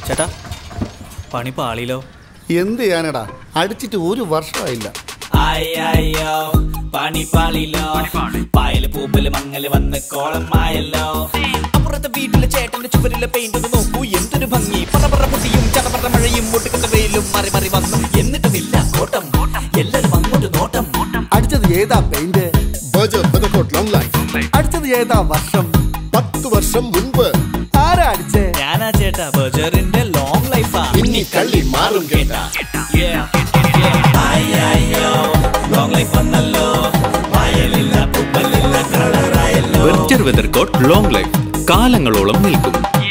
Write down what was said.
ചേട്ടാ പണി പാളിയിലോ? എന്ത് ചെയ്യാനടാ, അടിച്ചിട്ട് ഒരു വർഷമായില്ല. അയ്യോ പണി പാളിയിലോ, പായല് പൂപ്പല് മങ്ങല് വന്ന് കോളമായല്ലോ. അപ്പുറത്തെ വീട്ടിലെ ചേട്ടന്റെ ചുവരിലെ പെയിന്റ് ഒന്ന് നോക്കൂ, എന്തൊരു ഭംഗി. പറ പൊട്ടിയും ചടപറ മഴയും ഒട്ടുക്കത്തെ വെയിലും മാറി മാറി വന്നു, എന്നിട്ടുമില്ല കോട്ടം. എല്ലാരും അങ്ങോട്ട് നോട്ടം. അടിച്ചത് ഏതാ പെയിന്റ്? അടിച്ചത് ഏതാ വർഷം? 10 വർഷം മുൻപ്. ആരാ അടിച്ചേ? ഞാനാ ചേട്ടാ, ബജറിന്റെ ലോങ് ലൈഫാ. ഇനി കള്ളി മാറും കേട്ടാ. അയ്യോ ലോങ് ലൈഫ് വന്നല്ലോ, പായലില്ല പൂപ്പലില്ല കളറായല്ലോ. വെർച്ചർ വെതർ കോട്ട് ലോങ് ലൈഫ് കാലങ്ങളോളം നിൽക്കും.